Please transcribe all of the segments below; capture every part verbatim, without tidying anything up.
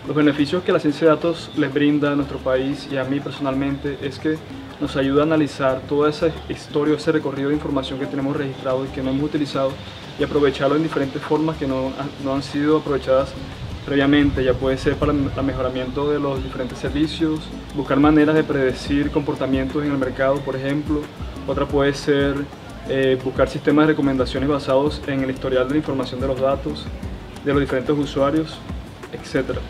Los beneficios que la ciencia de datos les brinda a nuestro país y a mí personalmente es que nos ayuda a analizar toda esa historia, ese recorrido de información que tenemos registrado y que no hemos utilizado y aprovecharlo en diferentes formas que no, no han sido aprovechadas previamente. Ya puede ser para el mejoramiento de los diferentes servicios, buscar maneras de predecir comportamientos en el mercado, por ejemplo. Otra puede ser eh, buscar sistemas de recomendaciones basados en el historial de la información de los datos, de los diferentes usuarios, etcétera.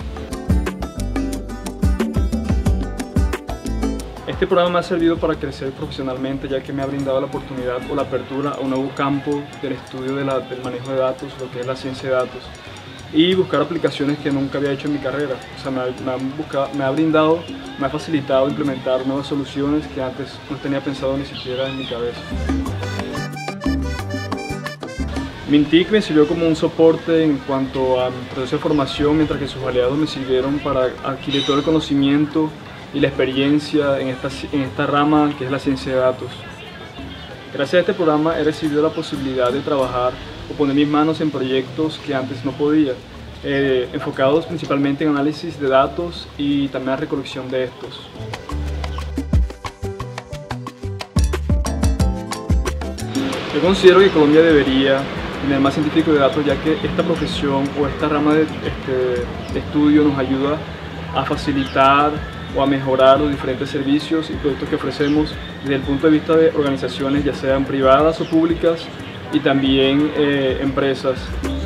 Este programa me ha servido para crecer profesionalmente, ya que me ha brindado la oportunidad o la apertura a un nuevo campo del estudio de la, del manejo de datos, lo que es la ciencia de datos, y buscar aplicaciones que nunca había hecho en mi carrera. O sea, me ha, me ha, buscado, me ha brindado, me ha facilitado implementar nuevas soluciones que antes no tenía pensado ni siquiera en mi cabeza. Mintic me sirvió como un soporte en cuanto a mi proceso de formación, mientras que sus aliados me sirvieron para adquirir todo el conocimiento y la experiencia en esta, en esta rama que es la ciencia de datos. Gracias a este programa he recibido la posibilidad de trabajar o poner mis manos en proyectos que antes no podía, eh, enfocados principalmente en análisis de datos y también la recolección de estos. Yo considero que Colombia debería tener más científicos de datos, ya que esta profesión o esta rama de, este, de estudio nos ayuda a facilitar o a mejorar los diferentes servicios y productos que ofrecemos desde el punto de vista de organizaciones, ya sean privadas o públicas, y también eh, empresas.